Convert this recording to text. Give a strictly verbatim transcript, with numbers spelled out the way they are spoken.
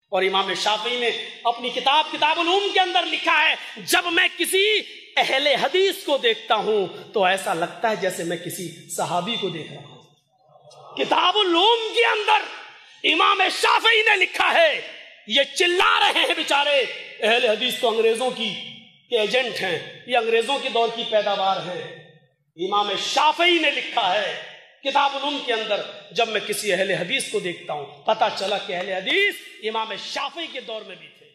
और इमाम शाफी ने अपनी किताब किताबुल उलूम के अंदर लिखा है, जब मैं किसी अहले हदीस को देखता हूं तो ऐसा लगता है जैसे मैं किसी सहाबी को देख रहा हूं। किताबुल उलूम के अंदर इमाम शाफी ने लिखा है, ये चिल्ला रहे हैं बेचारे अहले हदीस तो अंग्रेजों की एजेंट हैं, ये अंग्रेजों के दौर की पैदावार है। इमाम शाफी ने लिखा है किताबुल उलूम के अंदर, जब मैं किसी अहले हदीस को देखता हूं, पता चला कि अहले हदीस इमाम शाफी के दौर में भी थे।